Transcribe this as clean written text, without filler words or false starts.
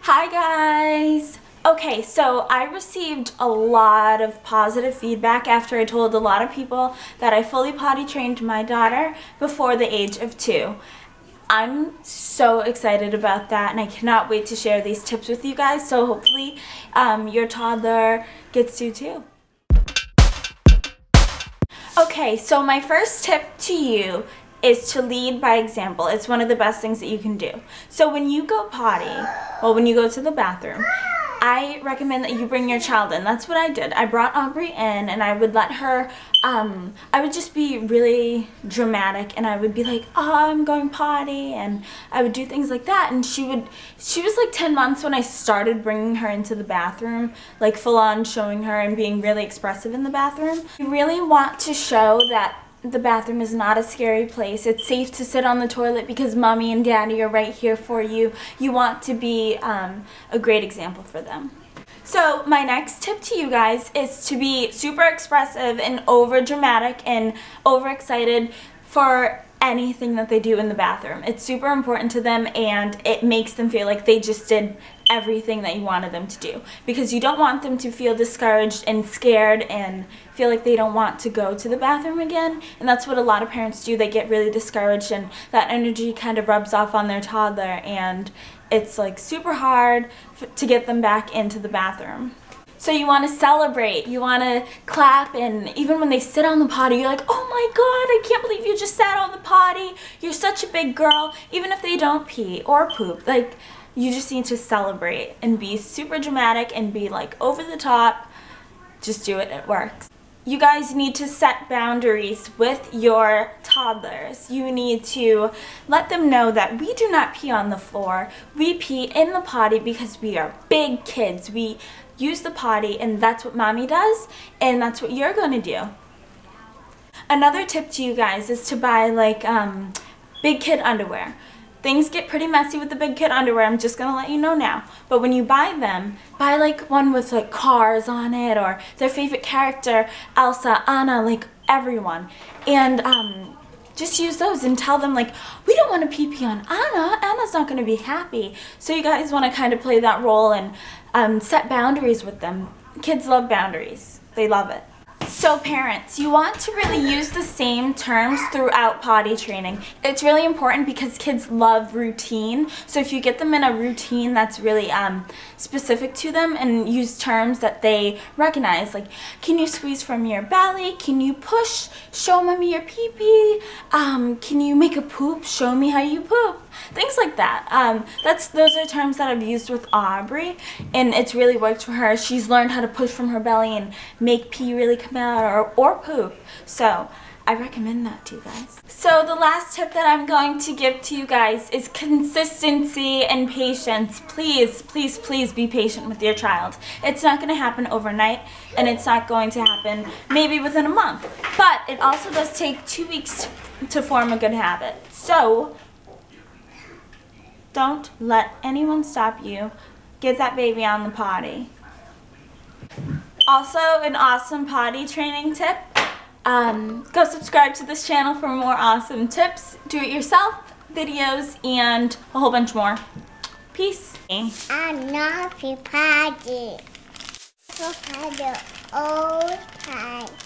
Hi guys! Okay, so I received a lot of positive feedback after I told a lot of people that I fully potty trained my daughter before the age of 2. I'm so excited about that and I cannot wait to share these tips with you guys, so hopefully your toddler gets to too. Okay, so my first tip to you is to lead by example. It's one of the best things that you can do. So when you go potty, when you go to the bathroom, I recommend that you bring your child in. That's what I did. I brought Aubrey in and I would let her, I would just be really dramatic and I would be like, oh, I'm going potty, and I would do things like that. And she was like 10 months when I started bringing her into the bathroom, like full on showing her and being really expressive in the bathroom. You really want to show that the bathroom is not a scary place. It's safe to sit on the toilet because mommy and daddy are right here for you. You want to be a great example for them. So my next tip to you guys is to be super expressive and over dramatic and overexcited for anything that they do in the bathroom. It's super important to them and it makes them feel like they just did everything that you wanted them to do, because you don't want them to feel discouraged and scared and feel like they don't want to go to the bathroom again. And that's what a lot of parents do. They get really discouraged and that energy kind of rubs off on their toddler and it's like super hard to get them back into the bathroom. So you want to celebrate, you want to clap, and even when they sit on the potty, you're like, oh my god, I can't believe you just sat on the potty. You're such a big girl. Even if they don't pee or poop, like, you just need to celebrate and be super dramatic and be like over the top. Just do it, it works. You guys need to set boundaries with your toddlers. You need to let them know that we do not pee on the floor. We pee in the potty because we are big kids. We use the potty and that's what mommy does and that's what you're going to do. Another tip to you guys is to buy like big kid underwear. Things get pretty messy with the big kid underwear, I'm just gonna let you know now. But when you buy them, buy like one with like cars on it or their favorite character, Elsa, Anna, like everyone. And just use those and tell them like, we don't want to pee on Anna. Anna's not gonna be happy. So you guys wanna kind of play that role and set boundaries with them. Kids love boundaries, they love it. So parents, you want to really use the same terms throughout potty training. It's really important because kids love routine. So if you get them in a routine that's really specific to them and use terms that they recognize, like, can you squeeze from your belly? Can you push? Show mommy your pee-pee. Can you make a poop? Show me how you poop. Things like that. Those are terms that I've used with Aubrey and it's really worked for her. She's learned how to push from her belly and make pee really come out or poop. So I recommend that to you guys. So the last tip that I'm going to give to you guys is consistency and patience. Please, please, please be patient with your child. It's not going to happen overnight and it's not going to happen maybe within a month. But it also does take 2 weeks to form a good habit. So don't let anyone stop you. Get that baby on the potty. Also, an awesome potty training tip. Go subscribe to this channel for more awesome tips, do-it-yourself videos, and a whole bunch more. Peace. I'm not potty. Potty all time.